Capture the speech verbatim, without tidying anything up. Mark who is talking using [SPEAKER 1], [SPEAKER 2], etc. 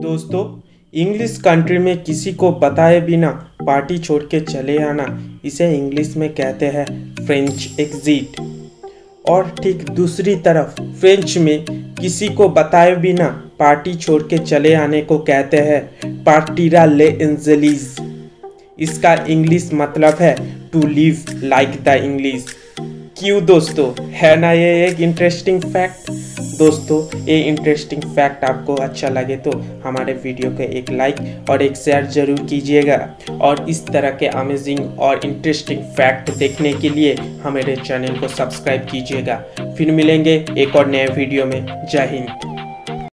[SPEAKER 1] दोस्तों, English country में किसी को बताए बिना पार्टी छोड़ के चले आना, इसे इंग्लिश में कहते हैं फ्रेंच एग्जिट। और ठीक दूसरी तरफ फ्रेंच में किसी को बताए बिना पार्टी छोड़ के चले आने को कहते हैं पार्टीरा ले एंजेलिस। इसका इंग्लिश मतलब है to live like the English. क्यों दोस्तों, है ना ये एक इंटरेस्टिंग फैक्ट। दोस्तों, ये इंटरेस्टिंग फैक्ट आपको अच्छा लगे तो हमारे वीडियो को एक लाइक और एक शेयर जरूर कीजिएगा। और इस तरह के अमेजिंग और इंटरेस्टिंग फैक्ट देखने के लिए हमारे चैनल को सब्सक्राइब कीजिएगा। फिर मिलेंगे एक और नए वीडियो में। जय हिंद।